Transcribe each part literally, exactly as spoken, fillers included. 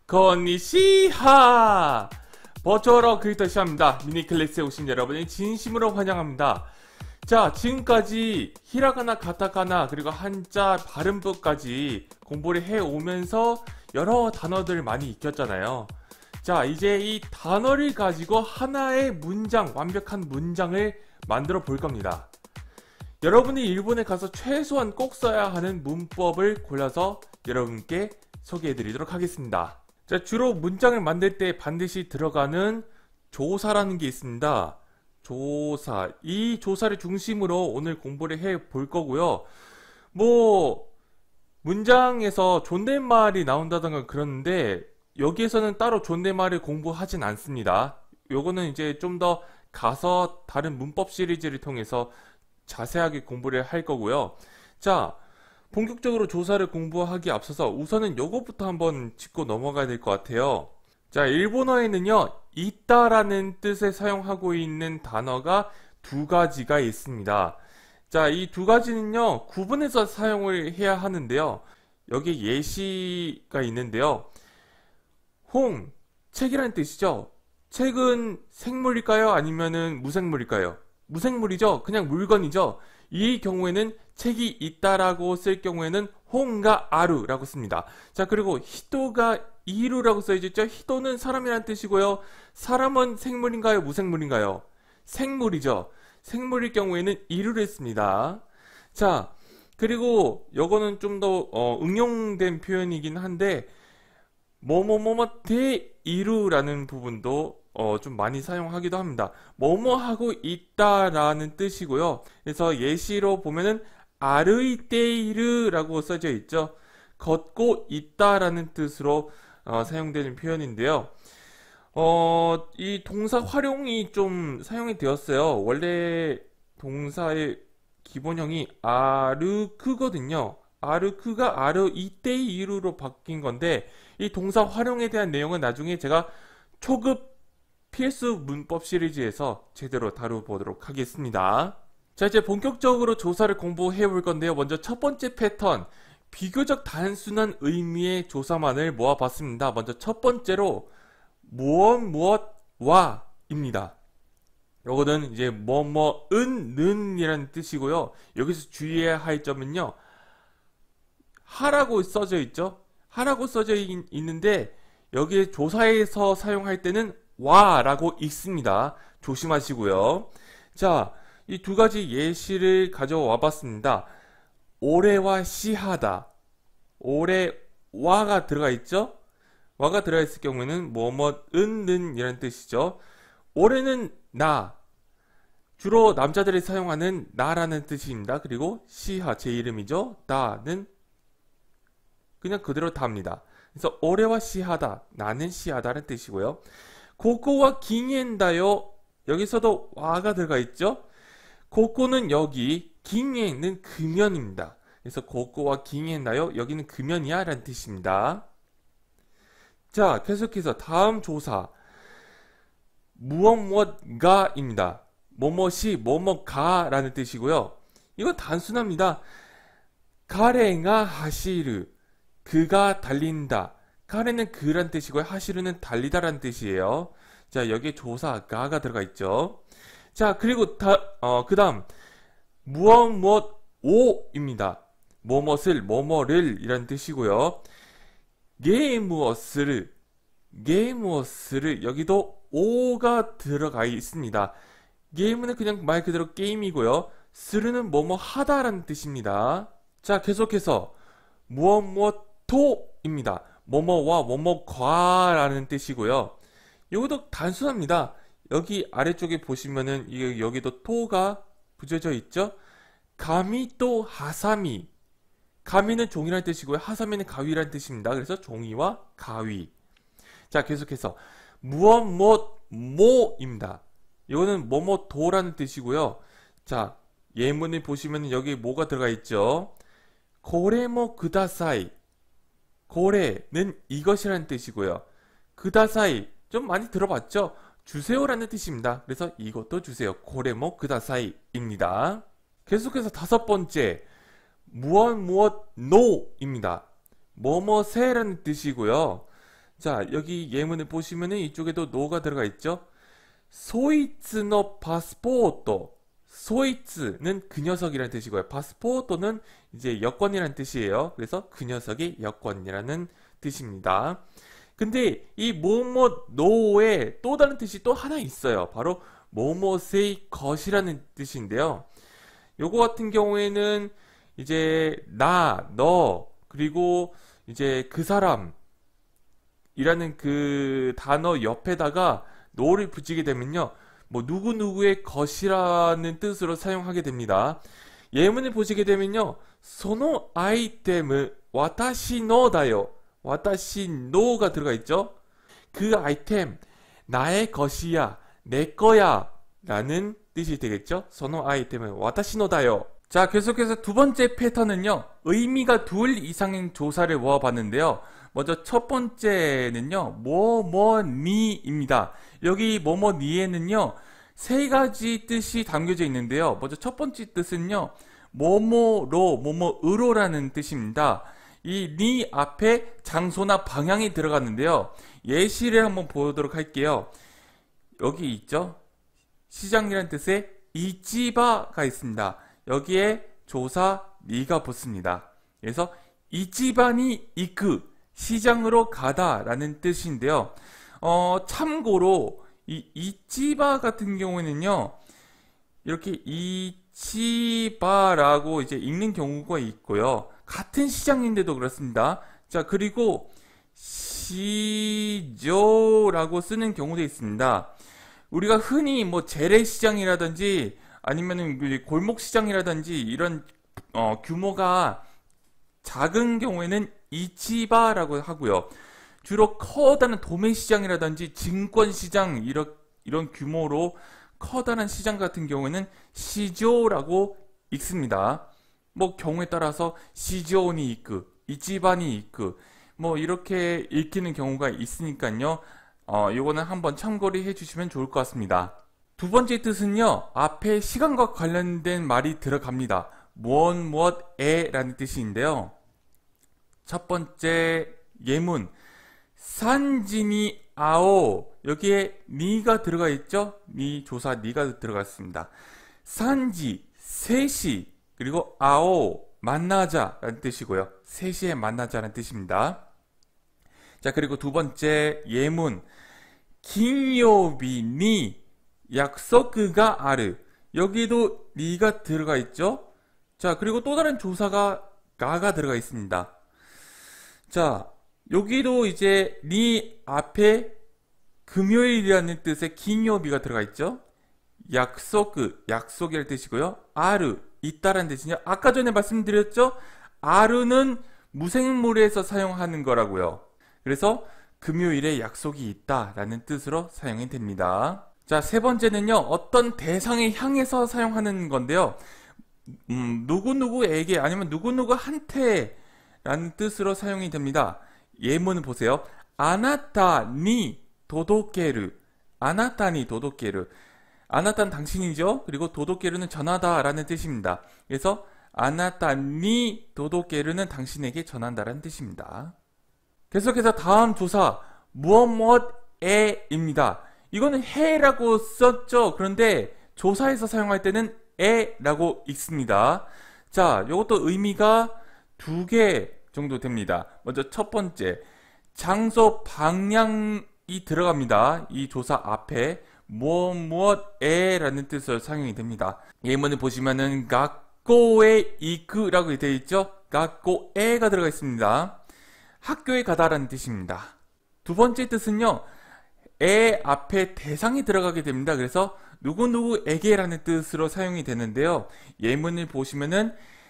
건니시하! 버추얼어 크리에이터 시합니다. 미니클래스에 오신 여러분을 진심으로 환영합니다. 자, 지금까지 히라가나, 가타카나, 그리고 한자 발음법까지 공부를 해오면서 여러 단어들 많이 익혔잖아요. 자, 이제 이 단어를 가지고 하나의 문장, 완벽한 문장을 만들어 볼 겁니다. 여러분이 일본에 가서 최소한 꼭 써야 하는 문법을 골라서 여러분께 소개해 드리도록 하겠습니다. 자, 주로 문장을 만들 때 반드시 들어가는 조사라는 게 있습니다. 조사. 이 조사를 중심으로 오늘 공부를 해 볼 거고요. 뭐 문장에서 존댓말이 나온다던가 그러는데 여기에서는 따로 존댓말을 공부하진 않습니다. 요거는 이제 좀 더 가서 다른 문법 시리즈를 통해서 자세하게 공부를 할 거고요. 자, 본격적으로 조사를 공부하기 앞서서 우선은 요것부터 한번 짚고 넘어가야 될 것 같아요. 자, 일본어에는요, 있다라는 뜻에 사용하고 있는 단어가 두 가지가 있습니다. 자, 이 두 가지는요, 구분해서 사용을 해야 하는데요. 여기 예시가 있는데요. 홍, 책이라는 뜻이죠. 책은 생물일까요? 아니면은 무생물일까요? 무생물이죠. 그냥 물건이죠. 이 경우에는 책이 있다라고 쓸 경우에는 홍가 아루라고 씁니다. 자, 그리고 히토가 이루라고 써있죠. 히토는 사람이란 뜻이고요. 사람은 생물인가요? 무생물인가요? 생물이죠. 생물일 경우에는 이루를 씁니다. 자, 그리고 요거는 좀 더 어, 응용된 표현이긴 한데 뭐뭐뭐뭐 대이루라는 부분도 어, 좀 많이 사용하기도 합니다. 뭐뭐 하고 있다라는 뜻이고요. 그래서 예시로 보면은 아르이테이르라고 써져 있죠. 걷고 있다라는 뜻으로 어, 사용되는 표현인데요. 어, 이 동사 활용이 좀 사용이 되었어요. 원래 동사의 기본형이 아르크거든요. 아르크가 아르이테이르로 바뀐 건데 이 동사 활용에 대한 내용은 나중에 제가 초급 필수 문법 시리즈에서 제대로 다뤄보도록 하겠습니다. 자, 이제 본격적으로 조사를 공부해 볼 건데요. 먼저 첫 번째 패턴, 비교적 단순한 의미의 조사만을 모아봤습니다. 먼저 첫 번째로 무엇 무엇 와 입니다. 요거는 이제 뭐뭐 은, 는 이라는 뜻이고요. 여기서 주의해야 할 점은요, 하라고 써져 있죠. 하라고 써져 있, 있는데 여기에 조사에서 사용할 때는 와 라고 읽습니다. 조심하시고요. 자, 이 두 가지 예시를 가져와 봤습니다. 올해와 시하다. 올해 와가 들어가 있죠? 와가 들어가 있을 경우에는 뭐뭐 은는 이라는 뜻이죠. 올해는 나. 주로 남자들이 사용하는 나라는 뜻입니다. 그리고 시하, 제 이름이죠. 다는 그냥 그대로 답니다. 그래서 올해와 시하다. 나는 시하다는 뜻이고요. 고코와 깅엔다요. 여기서도 와가 들어가 있죠. 고코는 여기, 깅엔은 금연입니다. 그래서 고코와 깅엔다요. 여기는 금연이야 라는 뜻입니다. 자, 계속해서 다음 조사. 무엇 무엇가 입니다. 뭐뭐시 뭐뭐가 라는 뜻이고요. 이건 단순합니다. 가레가 하시르. 그가 달린다. 가레는 그란 뜻이고요. 하시르는 달리다라는 뜻이에요. 자, 여기에 조사 가가 들어가 있죠. 자, 그리고 다, 어, 그 다음 무엇 무엇 오입니다. 뭐뭇을 뭐뭐를 이란 뜻이고요. 게무엇을 게무엇을 여기도 오가 들어가 있습니다. 게임은 그냥 말 그대로 게임이고요. 스르는 뭐뭐 하다라는 뜻입니다. 자, 계속해서 무엇 무엇 토입니다. 뭐뭐와 뭐뭐과라는 뜻이고요. 이것도 단순합니다. 여기 아래쪽에 보시면은 이 여기도 토가 붙여져 있죠. 가미 또 하사미. 가미는 종이라는 뜻이고요. 하사미는 가위라는 뜻입니다. 그래서 종이와 가위. 자, 계속해서 무엇 무엇 모입니다. 이거는 뭐뭐 도라는 뜻이고요. 자, 예문을 보시면 여기 뭐가 들어가 있죠. 고레모 그다사이. 고레는 이것이라는 뜻이고요. 그다사이 좀 많이 들어봤죠? 주세요라는 뜻입니다. 그래서 이것도 주세요. 고레모 그다사이입니다. 계속해서 다섯 번째, 무엇 무엇 노입니다. 뭐뭐세라는 뜻이고요. 자, 여기 예문을 보시면은 이쪽에도 노가 들어가 있죠. 소이츠노 파스포토. 소이츠는 그 녀석이라는 뜻이고요. 파스포토는 이제 여권이라는 뜻이에요. 그래서 그 녀석이 여권이라는 뜻입니다. 근데 이 뭐뭐 노의 또 다른 뜻이 또 하나 있어요. 바로 뭐뭐의 것이라는 뜻인데요. 요거 같은 경우에는 이제 나, 너, 그리고 이제 그 사람 이라는 그 단어 옆에다가 노를 붙이게 되면요, 뭐 누구누구의 것이라는 뜻으로 사용하게 됩니다. 예문을 보시게 되면요, 소노 아이템을 와타시 노다요, 와타시 노가 들어가 있죠. 그 아이템 나의 것이야, 내 거야 라는 뜻이 되겠죠. 소노 아이템은 와타시 노다요. 자, 계속해서 두 번째 패턴은요, 의미가 둘 이상인 조사를 모아봤는데요. 먼저 첫 번째는요, 뭐뭐니입니다. 여기 뭐뭐니에는요, 세 가지 뜻이 담겨져 있는데요. 먼저 첫 번째 뜻은요, 뭐뭐로, 뭐뭐으로라는 뜻입니다. 이 니 앞에 장소나 방향이 들어갔는데요. 예시를 한번 보도록 할게요. 여기 있죠? 시장이라는 뜻의 이치바가 있습니다. 여기에 조사 니가 붙습니다. 그래서 이치바니 이크, 시장으로 가다 라는 뜻인데요. 어, 참고로 이 이치바 같은 경우에는요, 이렇게 이치바라고 이제 읽는 경우가 있고요. 같은 시장인데도 그렇습니다. 자, 그리고 시조라고 쓰는 경우도 있습니다. 우리가 흔히 뭐 재래시장이라든지 아니면은 골목시장이라든지 이런 어, 규모가 작은 경우에는 이치바라고 하고요. 주로 커다란 도매시장이라든지 증권시장 이런, 이런 규모로 커다란 시장 같은 경우에는 시조라고 읽습니다. 뭐 경우에 따라서 시조니 이크, 이치바니 이크 뭐 이렇게 읽히는 경우가 있으니까요. 어, 이거는 한번 참고를 해주시면 좋을 것 같습니다. 두 번째 뜻은요, 앞에 시간과 관련된 말이 들어갑니다. 무엇 무엇에 라는 뜻인데요. 첫 번째 예문 산지니 아오, 여기에 니가 들어가 있죠? 니 조사 니가 들어갔습니다. 산지 세 시, 그리고 아오 만나자 라는 뜻이고요. 세 시에 만나자 라는 뜻입니다. 자, 그리고 두 번째 예문 긴요비니 약속가 아르, 여기도 니가 들어가 있죠? 자, 그리고 또 다른 조사가 가가 들어가 있습니다. 자, 여기도 이제 니 앞에 금요일이라는 뜻의 긴요비가 들어가 있죠. 약속, 약속이라는 뜻이고요. 아르, 있다라는 뜻이요. 아까 전에 말씀드렸죠. 아르는 무생물에서 사용하는 거라고요. 그래서 금요일에 약속이 있다라는 뜻으로 사용이 됩니다. 자, 세 번째는요, 어떤 대상에 향해서 사용하는 건데요. 음, 누구누구에게 아니면 누구누구한테 라는 뜻으로 사용이 됩니다. 예문을 보세요. 아나타니 도도케르, 아나타니 도도케르. 아나타는 당신이죠. 그리고 도도케르는 전하다 라는 뜻입니다. 그래서 아나타니 도도케르는 당신에게 전한다라는 뜻입니다. 계속해서 다음 조사 무엇 무엇에 입니다. 이거는 해라고 썼죠. 그런데 조사에서 사용할 때는 에라고 읽습니다. 자, 이것도 의미가 두 개 정도 됩니다. 먼저 첫 번째, 장소 방향이 들어갑니다. 이 조사 앞에 무엇 무엇에 라는 뜻으로 사용이 됩니다. 예문을 보시면은 학교에 이크라고 되어 있죠. 학교에가 들어가 있습니다. 학교에 가다라는 뜻입니다. 두 번째 뜻은요, 에 앞에 대상이 들어가게 됩니다. 그래서 누구누구에게라는 뜻으로 사용이 되는데요. 예문을 보시면은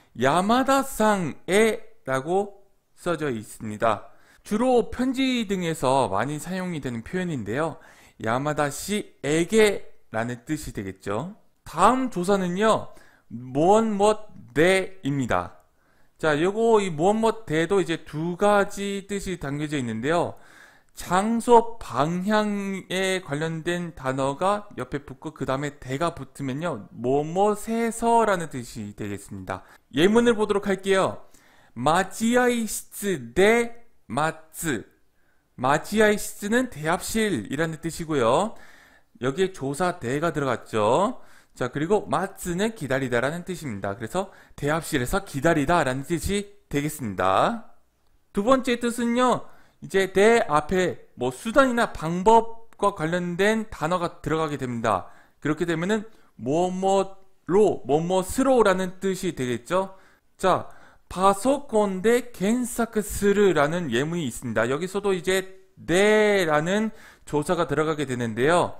야마다상에 라고 써져 있습니다. 주로 편지 등에서 많이 사용이 되는 표현인데요. 야마다시에게 라는 뜻이 되겠죠. 다음 조사는요, 무엇 무엇 대입니다. 자, 요거 이 무엇 무엇 대도 이제 두 가지 뜻이 담겨져 있는데요. 장소 방향에 관련된 단어가 옆에 붙고 그 다음에 대가 붙으면요, 뭐뭐에서라는 뜻이 되겠습니다. 예문을 보도록 할게요. 마지아이 시츠 데 마츠, 마지아이시스는 대합실이라는 뜻이고요. 여기에 조사 대가 들어갔죠. 자, 그리고 마츠는 기다리다라는 뜻입니다. 그래서 대합실에서 기다리다라는 뜻이 되겠습니다. 두 번째 뜻은요, 이제 대 앞에 뭐 수단이나 방법과 관련된 단어가 들어가게 됩니다. 그렇게 되면은 뭐뭐로, 뭐뭐스로라는 뜻이 되겠죠. 자, 파소콘で 検索する라는 예문이 있습니다. 여기서도 이제 네라는 조사가 들어가게 되는데요.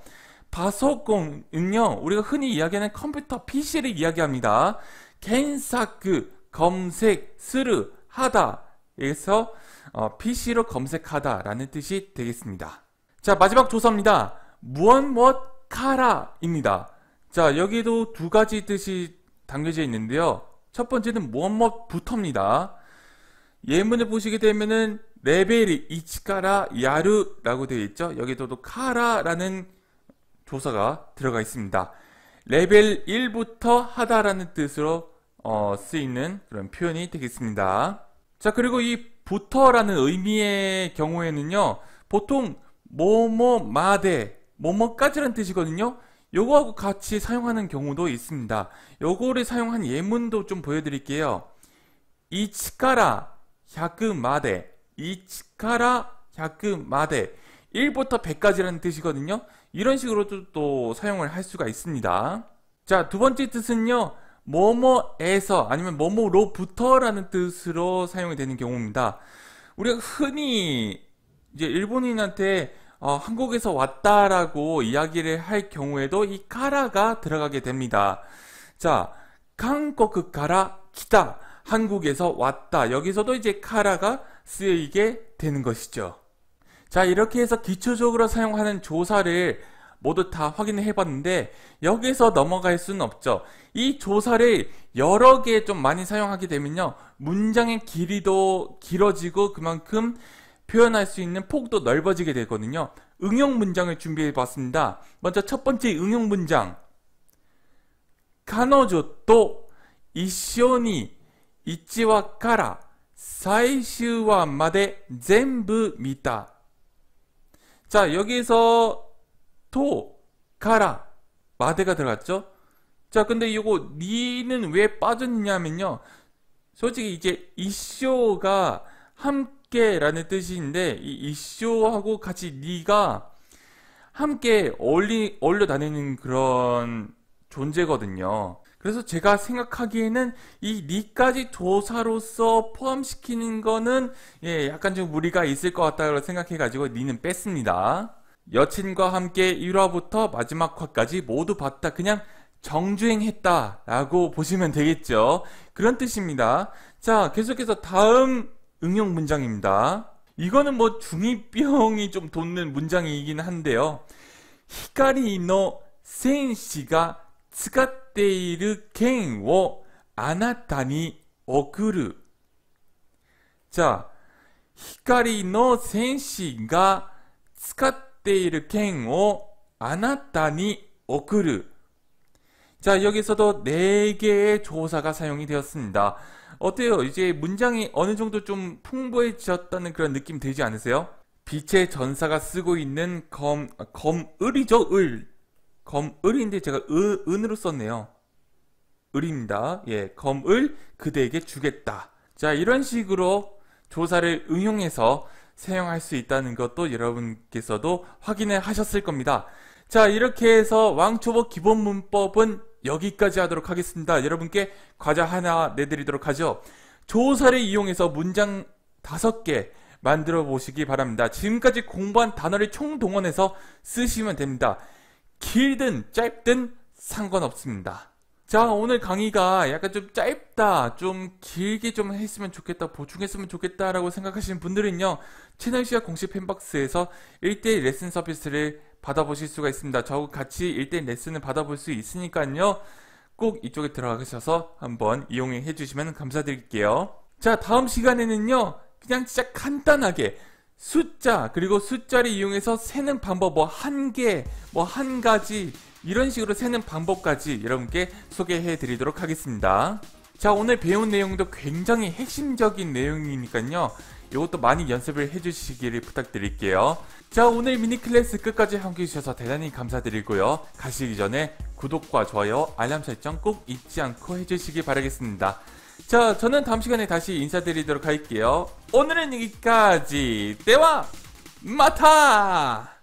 파소콘은요, 우리가 흔히 이야기하는 컴퓨터 피시를 이야기합니다. 겐사크, 검색, 스르, 하다. 여기서 어, 피시로 검색하다 라는 뜻이 되겠습니다. 자, 마지막 조사입니다. 무엇 무엇 카라입니다. 자, 여기도 두 가지 뜻이 담겨져 있는데요. 첫 번째는 무엇 무엇부터입니다. 예문을 보시게 되면은 레벨 일から 야르라고 되어 있죠. 여기도 또 카라라는 조사가 들어가 있습니다. 레벨 일부터 하다라는 뜻으로 어, 쓰이는 그런 표현이 되겠습니다. 자, 그리고 이 부터라는 의미의 경우에는요, 보통 뭐뭐마데, 뭐뭐까지라는 뜻이거든요. 요거하고 같이 사용하는 경우도 있습니다. 요거를 사용한 예문도 좀 보여드릴게요. 일から백 마데, 일から백 마데, 일부터 백까지라는 뜻이거든요. 이런 식으로도 또 사용을 할 수가 있습니다. 자, 두 번째 뜻은요, 뭐뭐에서 아니면 뭐뭐로부터라는 뜻으로 사용이 되는 경우입니다. 우리가 흔히 이제 일본인한테 어, 한국에서 왔다라고 이야기를 할 경우에도 이 카라가 들어가게 됩니다. 자, 한국から 기타, 한국에서 왔다. 여기서도 이제 카라가 쓰이게 되는 것이죠. 자, 이렇게 해서 기초적으로 사용하는 조사를 모두 다 확인해 봤는데 여기서 넘어갈 수는 없죠. 이 조사를 여러 개 좀 많이 사용하게 되면요, 문장의 길이도 길어지고 그만큼 표현할 수 있는 폭도 넓어지게 되거든요. 응용 문장을 준비해 봤습니다. 먼저 첫 번째 응용 문장. 彼女と一緒にいちわから最終話まで全部見た. 자, 여기서 또, 가라, 마대가 들어갔죠? 자, 근데 이거 니는 왜 빠졌냐면요, 솔직히 이제 이쇼가 함께라는 뜻인데 이 이쇼하고 같이 니가 함께 어울리, 어울려 다니는 그런 존재거든요. 그래서 제가 생각하기에는 이 니까지 조사로서 포함시키는 거는 예, 약간 좀 무리가 있을 것 같다고 생각해가지고 니는 뺐습니다. 여친과 함께 일 화부터 마지막 화까지 모두 봤다. 그냥 정주행했다 라고 보시면 되겠죠. 그런 뜻입니다. 자, 계속해서 다음 응용 문장입니다. 이거는 뭐 중이병이 좀 돋는 문장이긴 한데요. 히카리노 센시가 使っている剣をあなたに送る. 자, 히카리の戦士が使っている剣をあなたに送る. 자, 여기서도 네 개의 조사가 사용이 되었습니다. 어때요? 이제 문장이 어느 정도 좀 풍부해졌다는 그런 느낌 들지 않으세요? 빛의 전사가 쓰고 있는 검, 검을이죠, 을. 검을인데 제가 으, 은으로 썼네요. 을입니다. 예, 검을 그대에게 주겠다. 자, 이런 식으로 조사를 응용해서 사용할 수 있다는 것도 여러분께서도 확인을 하셨을 겁니다. 자, 이렇게 해서 왕초보 기본 문법은 여기까지 하도록 하겠습니다. 여러분께 과자 하나 내드리도록 하죠. 조사를 이용해서 문장 다섯 개 만들어 보시기 바랍니다. 지금까지 공부한 단어를 총동원해서 쓰시면 됩니다. 길든 짧든 상관없습니다. 자, 오늘 강의가 약간 좀 짧다, 좀 길게 좀 했으면 좋겠다, 보충했으면 좋겠다 라고 생각하시는 분들은요, 채널시작 공식 팬박스에서 일 대일 레슨 서비스를 받아보실 수가 있습니다. 저하고 같이 일 대일 레슨을 받아볼 수 있으니까요, 꼭 이쪽에 들어가셔서 한번 이용해 주시면 감사드릴게요. 자, 다음 시간에는요, 그냥 진짜 간단하게 숫자, 그리고 숫자를 이용해서 세는 방법, 뭐 한 개, 뭐 한 가지, 이런 식으로 세는 방법까지 여러분께 소개해 드리도록 하겠습니다. 자, 오늘 배운 내용도 굉장히 핵심적인 내용이니까요, 이것도 많이 연습을 해주시기를 부탁드릴게요. 자, 오늘 미니 클래스 끝까지 함께 해주셔서 대단히 감사드리고요. 가시기 전에 구독과 좋아요, 알람 설정 꼭 잊지 않고 해주시기 바라겠습니다. 자, 저는 다음 시간에 다시 인사드리도록 할게요. 오늘은 여기까지. 때와 마타!